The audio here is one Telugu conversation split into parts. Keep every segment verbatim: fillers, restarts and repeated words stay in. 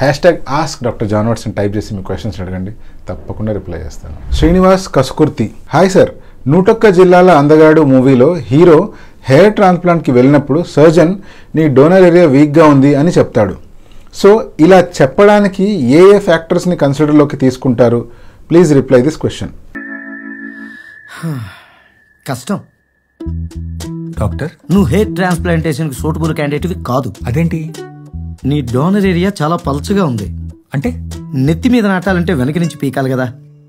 హ్యాష్ ట్యాగ్ ఆస్క్ డాక్టర్ జాన్వాట్స్ అని టైప్ చేసి మీ క్వశ్చన్స్ అడగండి, తప్పకుండా రిప్లై చేస్తాను. శ్రీనివాస్ కసుకుర్తి, హాయ్ సార్, నూటొక్క జిల్లాల అందగాడు మూవీలో హీరో హెయిర్ ట్రాన్స్ప్లాంట్కి వెళ్ళినప్పుడు సర్జన్ నీ డోనర్ ఏరియా వీక్గా ఉంది అని చెప్తాడు. సో ఇలా చెప్పడానికి ఏ ఏ ఫ్యాక్టర్స్ని కన్సిడర్లోకి తీసుకుంటారు? Please reply this question. కష్టం డాక్టర్, నువ్వు హెయిర్ ట్రాన్స్ప్లాంటేషన్కి సూటబుల్ క్యాండిడేట్వి కాదు. అదేంటి? నీ డోనర్ ఏరియా చాలా పల్చగా ఉంది. అంటే నెత్తి మీద నాటాలంటే వెనక నుంచి పీకాలి కదా.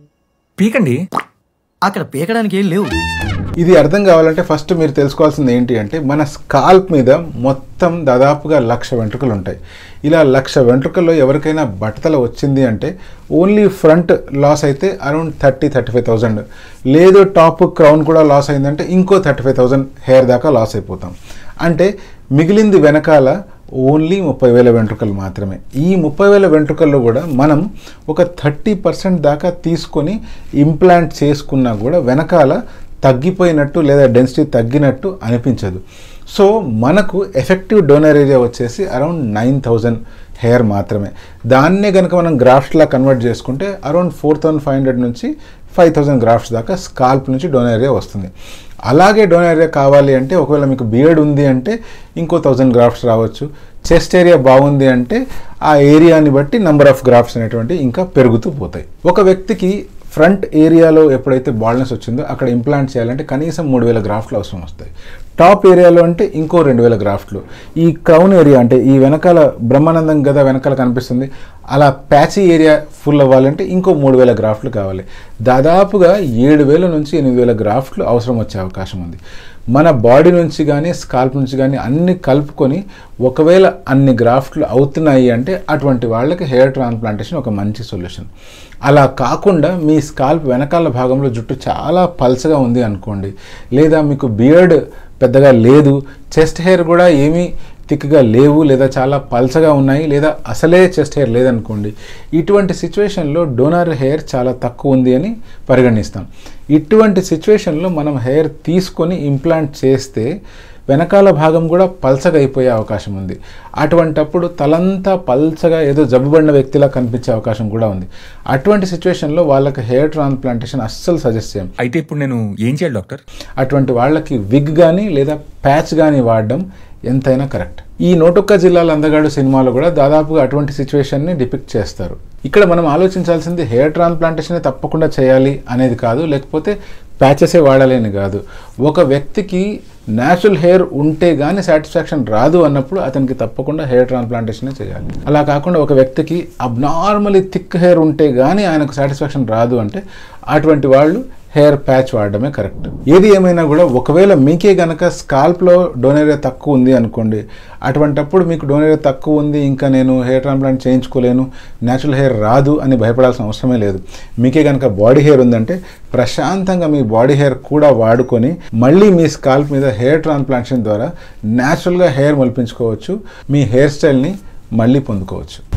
పీకండి. అక్కడ పీకడానికి ఏం లేవు. ఇది అర్థం కావాలంటే ఫస్ట్ మీరు తెలుసుకోవాల్సింది ఏంటి అంటే, మన స్కాల్ప్ మీద మొత్తం దాదాపుగా లక్ష వెంట్రుకలు ఉంటాయి. ఇలా లక్ష వెంట్రుకల్లో ఎవరికైనా బట్టతల వచ్చింది అంటే ఓన్లీ ఫ్రంట్ లాస్ అయితే around thirty thirty five thousand లేదు టాప్ క్రౌన్ కూడా లాస్ అయిందంటే ఇంకో థర్టీ ఫైవ్ థౌజండ్ హెయిర్ దాకా లాస్ అయిపోతాం. అంటే మిగిలింది వెనకాల ఓన్లీ ముప్పై వేల వెంట్రుకలు మాత్రమే. ఈ ముప్పై వేల వెంట్రుకల్లో కూడా మనం ఒక థర్టీ పర్సెంట్ దాకా తీసుకొని ఇంప్లాంట్ చేసుకున్నా కూడా వెనకాల తగ్గిపోయినట్టు లేదా డెన్సిటీ తగ్గినట్టు అనిపించదు. సో మనకు ఎఫెక్టివ్ డోనర్ ఏరియా వచ్చేసి అరౌండ్ నైన్ థౌజండ్ హెయిర్ మాత్రమే. దాన్నే కనుక మనం గ్రాఫ్ట్లా కన్వర్ట్ చేసుకుంటే around four thousand five hundred నుంచి ఫైవ్ థౌజండ్ గ్రాఫ్ట్స్ దాకా స్కాల్ప్ నుంచి డోనర్ ఏరియా వస్తుంది. అలాగే డోనర్ ఏరియా కావాలి అంటే ఒకవేళ మీకు బియర్డ్ ఉంది అంటే ఇంకో థౌజండ్ గ్రాఫ్ట్స్ రావచ్చు. చెస్ట్ ఏరియా బాగుంది అంటే ఆ ఏరియాని బట్టి నెంబర్ ఆఫ్ గ్రాఫ్ట్స్ అనేటువంటి ఇంకా పెరుగుతూ పోతాయి. ఒక వ్యక్తికి ఫ్రంట్ ఏరియాలో ఎప్పుడైతే బాల్నెస్ వచ్చిందో అక్కడ ఇంప్లాంట్ చేయాలంటే కనీసం మూడు వేల గ్రాఫ్ట్లు అవసరం వస్తాయి. టాప్ ఏరియాలో అంటే ఇంకో రెండు వేల గ్రాఫ్ట్లు. ఈ క్రౌన్ ఏరియా అంటే ఈ వెనకాల బ్రహ్మానందం కదా వెనకాల కనిపిస్తుంది, అలా ప్యాచీ ఏరియా ఫుల్ అవ్వాలంటే ఇంకో మూడు వేల గ్రాఫ్ట్లు కావాలి. దాదాపుగా ఏడు వేల నుంచి ఎనిమిది వేల గ్రాఫ్ట్లు అవసరం వచ్చే అవకాశం ఉంది. మన బాడీ నుంచి కానీ స్కాల్ప్ నుంచి కానీ అన్ని కలుపుకొని ఒకవేళ అన్ని గ్రాఫ్ట్లు అవుతున్నాయి అంటే అటువంటి వాళ్ళకి హెయిర్ ట్రాన్స్ప్లాంటేషన్ ఒక మంచి సొల్యూషన్. అలా కాకుండా మీ స్కాల్ప్ వెనకాల భాగంలో జుట్టు చాలా పల్చగా ఉంది అనుకోండి, లేదా మీకు బియర్డ్ పెద్దగా లేదు, చెస్ట్ హెయిర్ కూడా ఏమీ థిక్గా లేవు, లేదా చాలా పల్చగా ఉన్నాయి, లేదా అసలే చెస్ట్ హెయిర్ లేదనుకోండి, ఇటువంటి సిచ్యువేషన్లో డోనర్ హెయిర్ చాలా తక్కువ ఉంది అని పరిగణిస్తాం. ఇటువంటి సిచ్యువేషన్లో మనం హెయిర్ తీసుకొని ఇంప్లాంట్ చేస్తే వెనకాల భాగం కూడా పల్చగా అయిపోయే అవకాశం ఉంది. అటువంటప్పుడు తలంతా పల్చగా ఏదో జబ్బుబడిన వ్యక్తిలా కనిపించే అవకాశం కూడా ఉంది. అటువంటి సిచ్యువేషన్లో వాళ్ళకి హెయిర్ ట్రాన్స్ప్లాంటేషన్ అస్సలు సజెస్ట్ చేయం. అయితే ఇప్పుడు నేను ఏం చేయాలి డాక్టర్? అటువంటి వాళ్ళకి విగ్ కానీ లేదా ప్యాచ్ కానీ వాడడం ఎంతైనా కరెక్ట్. ఈ నూటొక్క జిల్లాల అందగాడు సినిమాలో కూడా దాదాపుగా అటువంటి సిచ్యువేషన్ని డిపిక్ట్ చేస్తారు. ఇక్కడ మనం ఆలోచించాల్సింది హెయిర్ ట్రాన్స్ప్లాంటేషన్ తప్పకుండా చేయాలి అనేది కాదు, లేకపోతే ప్యాచెసే వాడాలి అని కాదు. ఒక వ్యక్తికి న్యాచురల్ హెయిర్ ఉంటే కానీ సాటిస్ఫాక్షన్ రాదు అన్నప్పుడు అతనికి తప్పకుండా హెయిర్ ట్రాన్స్ప్లాంటేషనే చేయాలి. అలా కాకుండా ఒక వ్యక్తికి అబ్నార్మలీ థిక్ హెయిర్ ఉంటే కానీ ఆయనకు సాటిస్ఫాక్షన్ రాదు అంటే అటువంటి వాళ్ళు హెయిర్ ప్యాచ్ వాడడమే కరెక్ట్. ఏది ఏమైనా కూడా ఒకవేళ మీకే గనక స్కాల్ప్లో డోనర్ ఏరియా తక్కువ ఉంది అనుకోండి, అటువంటప్పుడు మీకు డోనర్ ఏరియా తక్కువ ఉంది, ఇంకా నేను హెయిర్ ట్రాన్స్ప్లాంట్ చేయించుకోలేను, న్యాచురల్ హెయిర్ రాదు అని భయపడాల్సిన అవసరమే లేదు. మీకే కనుక బాడీ హెయిర్ ఉందంటే ప్రశాంతంగా మీ బాడీ హెయిర్ కూడా వాడుకొని మళ్ళీ మీ స్కాల్ప్ మీద హెయిర్ ట్రాన్స్ప్లాంటేషన్ ద్వారా న్యాచురల్గా హెయిర్ మొలిపించుకోవచ్చు, మీ హెయిర్ స్టైల్ని మళ్ళీ పొందుకోవచ్చు.